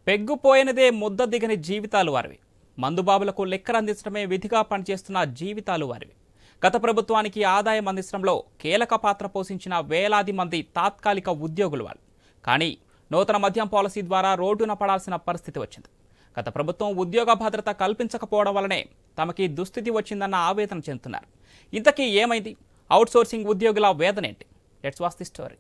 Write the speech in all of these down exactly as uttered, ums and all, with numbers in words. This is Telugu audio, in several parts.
పెగ్గుపోయినదే ముద్ద దిగని జీవితాలు వారివి. మందుబాబులకు లెక్కరందించడమే విధిగా పనిచేస్తున్న జీవితాలు వారివి. గత ప్రభుత్వానికి ఆదాయం అందించడంలో కీలక పాత్ర పోషించిన వేలాది మంది తాత్కాలిక ఉద్యోగులు వాళ్ళు. కానీ నూతన మద్యం పాలసీ ద్వారా రోడ్డున పడాల్సిన పరిస్థితి వచ్చింది. గత ప్రభుత్వం ఉద్యోగ భద్రత కల్పించకపోవడం వల్లనే తమకి దుస్థితి వచ్చిందన్న ఆవేదన చెందుతున్నారు. ఇంతకీ ఏమైంది? అవుట్సోర్సింగ్ ఉద్యోగుల వేదనేంటి? Let's watch the story.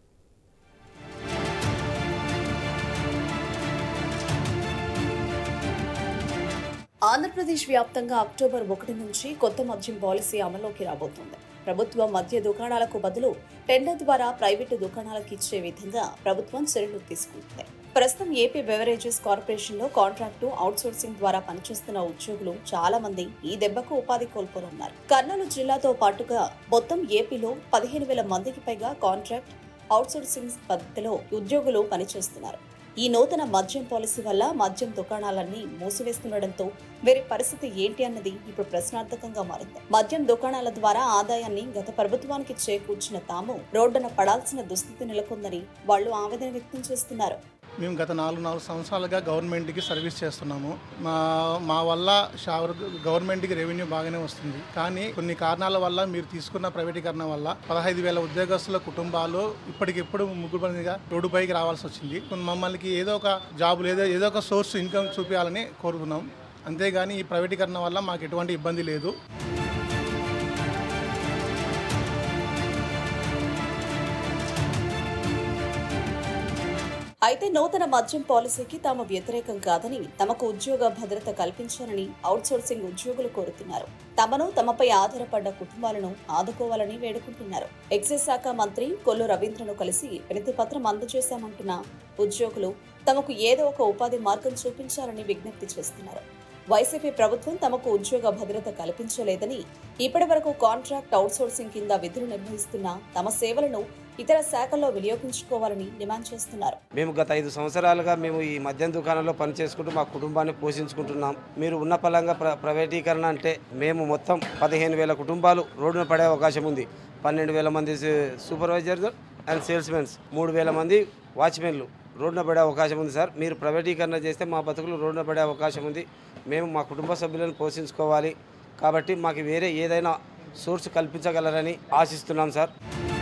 Andhra Pradesh వ్యాప్తంగా అక్టోబర్ ఒకటి నుంచి కొత్త మద్యం పాలసీ అమల్లోకి రాబోతోంది. ప్రభుత్వ మద్య దుకాణాలకు బదులు టెండర్ ద్వారా ప్రైవేటు దుకాణాలకు ఇచ్చే విధంగా ప్రభుత్వం చర్యలు తీసుకుంటుంది. ప్రస్తుతం ఏపీ బెవరేజెస్ కార్పొరేషన్ లో కాంట్రాక్టు అవుట్సోర్సింగ్ ద్వారా పనిచేస్తున్న ఉద్యోగులు చాలా మంది ఈ దెబ్బకు ఉపాధి కోల్పోనున్నారు. కర్నూలు జిల్లాతో పాటుగా మొత్తం ఏపీలో పదిహేను వేల మందికి పైగా కాంట్రాక్ట్ అవుట్సోర్సింగ్ పద్ధతిలో ఉద్యోగులు పనిచేస్తున్నారు. ఈ నూతన మద్యం పాలసీ వల్ల మద్యం దుకాణాలన్నీ మూసివేస్తుండటంతో వీరి పరిస్థితి ఏంటి అన్నది ఇప్పుడు ప్రశ్నార్థకంగా మారింది. మద్యం దుకాణాల ద్వారా ఆదాయాన్ని గత ప్రభుత్వానికి చేకూర్చిన తాము రోడ్డున పడాల్సిన దుస్థితి నెలకొందని వాళ్లు ఆవేదన వ్యక్తం చేస్తున్నారు. మేము గత నాలుగు నాలుగు సంవత్సరాలుగా గవర్నమెంట్కి సర్వీస్ చేస్తున్నాము. మా మా వల్ల షవర్ గవర్నమెంట్కి రెవెన్యూ బాగానే వస్తుంది. కానీ కొన్ని కారణాల వల్ల మీరు తీసుకున్న ప్రైవేటీకరణ వల్ల పదహైదు వేల ఉద్యోగస్తుల కుటుంబాలు ఇప్పటికిప్పుడు ముగ్గురుగా రోడ్డుపైకి రావాల్సి వచ్చింది. మమ్మల్ని ఏదో ఒక జాబ్ ఏదో ఏదో ఒక సోర్స్ ఇన్కమ్ చూపించాలని కోరుకున్నాం. అంతేగాని ఈ ప్రైవేటీకరణ వల్ల మాకు ఎటువంటి ఇబ్బంది లేదు. అయితే నూతన మద్యం పాలసీకి తాము వ్యతిరేకం కాదని, తమకు ఉద్యోగ భద్రత కల్పించాలని అవుట్సోర్సింగ్ ఉద్యోగులు కోరుతున్నారు. తమను తమపై ఆధారపడ్డ కుటుంబాలను ఆదుకోవాలని వేడుకుంటున్నారు. ఎక్సైజ్ శాఖ మంత్రి కొల్లు రవీంద్రను కలిసి వినతి పత్రం అందజేశామంటున్న ఉద్యోగులు తమకు ఏదో ఒక ఉపాధి మార్గం చూపించాలని విజ్ఞప్తి చేస్తున్నారు. వైసీపీ ప్రభుత్వం తమకు ఉద్యోగ భద్రత కల్పించలేదని, ఇప్పటి వరకు కాంట్రాక్ట్ అవుట్సోర్సింగ్ కింద విధులు నిర్వహిస్తున్న తమ సేవలను ఇతర శాఖల్లో వినియోగించుకోవాలని డిమాండ్ చేస్తున్నారు. మేము గత ఐదు సంవత్సరాలుగా మేము ఈ మద్యం దుకాణంలో పనిచేసుకుంటూ మా కుటుంబాన్ని పోషించుకుంటున్నాం. మీరు ఉన్న పలంగా ప్ర ప్రైవేటీకరణ అంటే మేము మొత్తం పదిహేను వేల కుటుంబాలు రోడ్డున పడే అవకాశం ఉంది. పన్నెండు వేల మంది సూపర్వైజర్స్ అండ్ సేల్స్మెన్స్, మూడు వేల మంది వాచ్మెన్లు రోడ్డున పడే అవకాశం ఉంది. సార్, మీరు ప్రైవేటీకరణ చేస్తే మా బతుకులు రోడ్డున పడే అవకాశం ఉంది. మేము మా కుటుంబ సభ్యులను పోషించుకోవాలి. కాబట్టి మాకు వేరే ఏదైనా సోర్స్ కల్పించగలరని ఆశిస్తున్నాం సార్.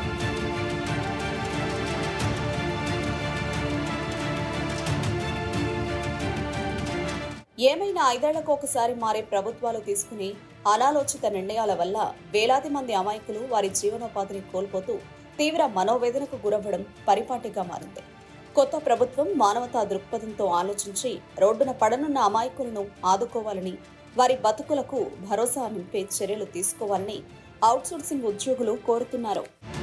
ఏమైనా ఐదేళ్లకు ఒకసారి మారే ప్రభుత్వాలు తీసుకుని అనాలోచిత నిర్ణయాల వల్ల వేలాది మంది అమాయకులు వారి జీవనోపాధిని కోల్పోతూ తీవ్ర మనోవేదనకు గురవ్వడం పరిపాటిగా మారింది. కొత్త ప్రభుత్వం మానవతా దృక్పథంతో ఆలోచించి రోడ్డున పడనున్న అమాయకులను ఆదుకోవాలని, వారి బతుకులకు భరోసా నింపే చర్యలు తీసుకోవాలని అవుట్సోర్సింగ్ ఉద్యోగులు కోరుతున్నారు.